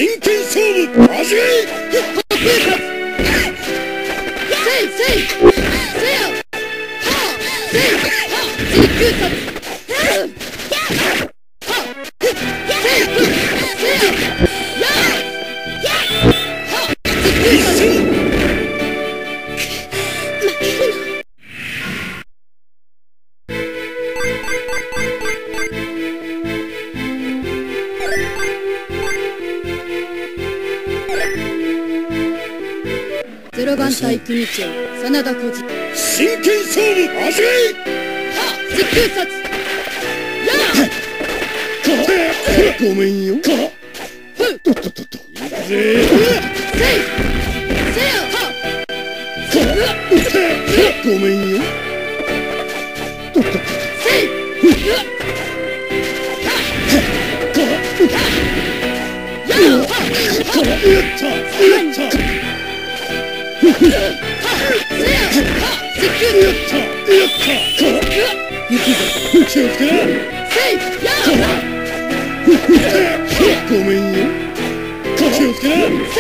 真剣勝負始め。 0番隊組長真田小路。 真剣勝負始め。 実空殺。 ごめんよ。とっとっとっと。いくぜ。ごめんよ。とっとっとっと。ごめんよ。気をつけな。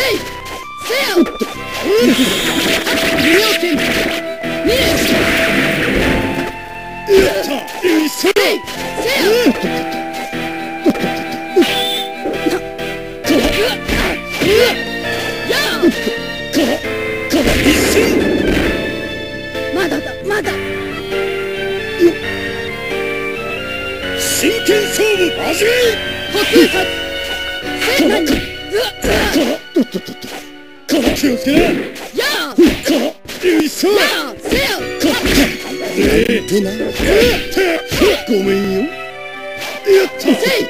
まだだまだ。 真剣勝負始め。気をつけな。ごめんよ。やった。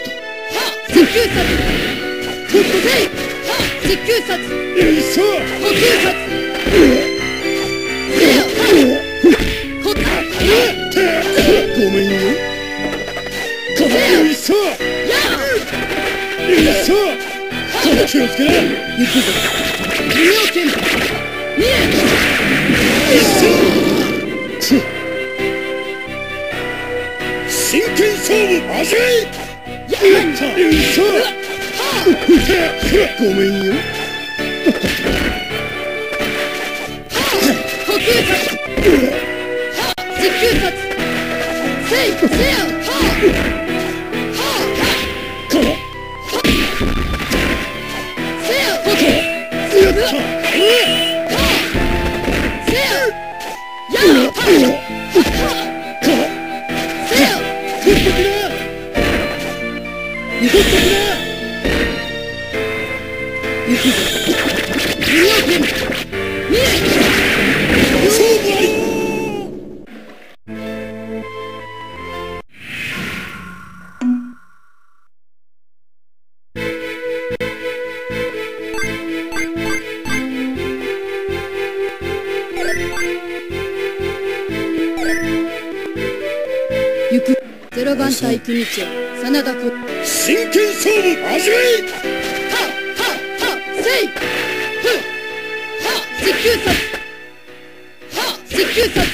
ごめんよ。気をつけな。真剣勝負始め。ごめんよ。 0番隊組長真田小路。 真剣勝負始め。 実空殺。実空殺。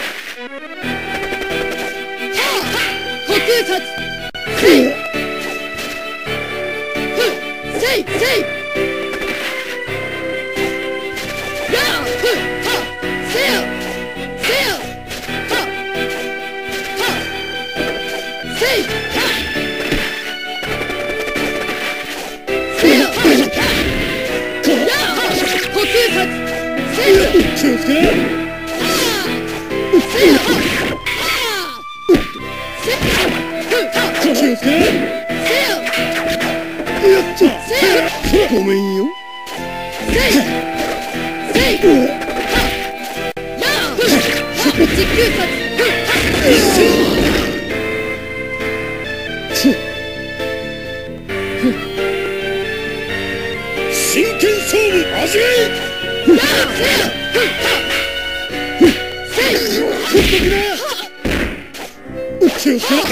虚空殺。 気をつけな。ごめんよ。真剣勝負始め。気をつけな。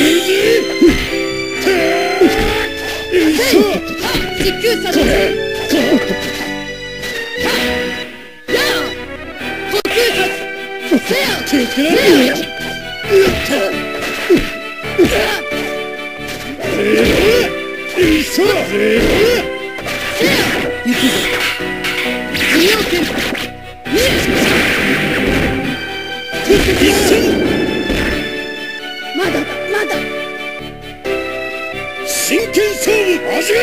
実空殺。 まだだまだ。 真剣勝負始め。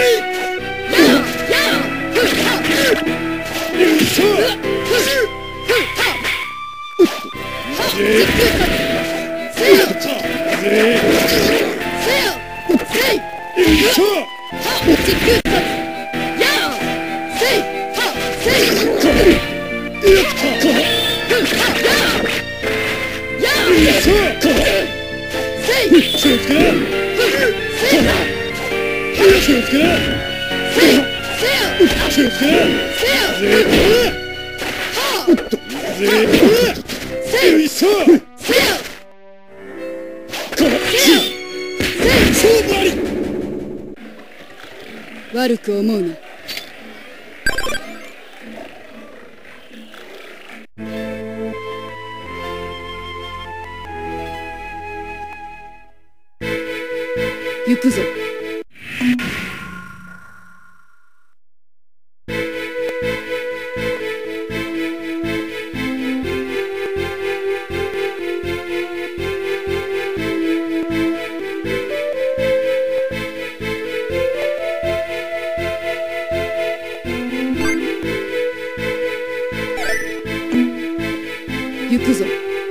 悪く思うな。行くぞ。行くぞ。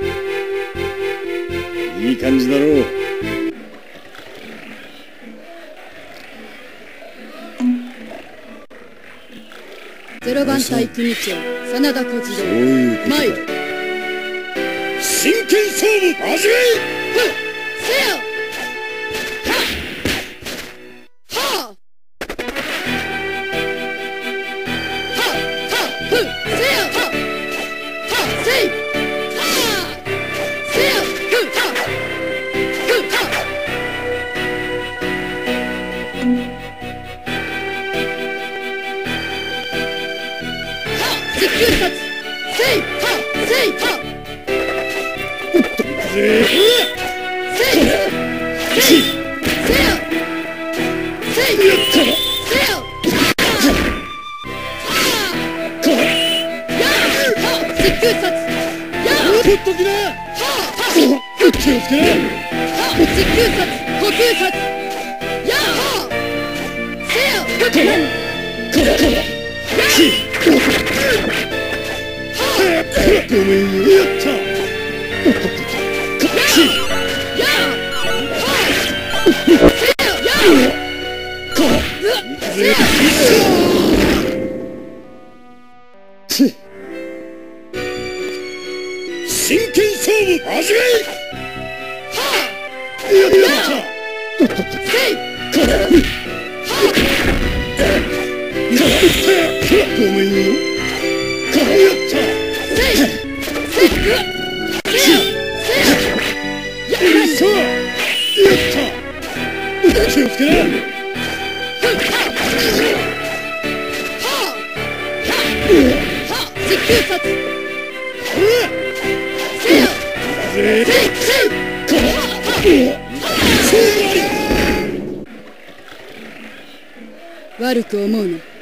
いい感じだろう。 0番隊組長真田小次郎。 そういうことか。 参る。 真剣勝負始め。 せよ。はあ。 ごめんよ。やった。真剣勝負始め。やった。ごめんよ。やった。気をつけな。 悪く思うな。